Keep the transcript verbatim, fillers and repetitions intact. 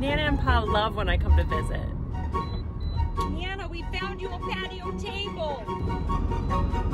Nana and Pa love when I come to visit. Nana, we found you a patio table.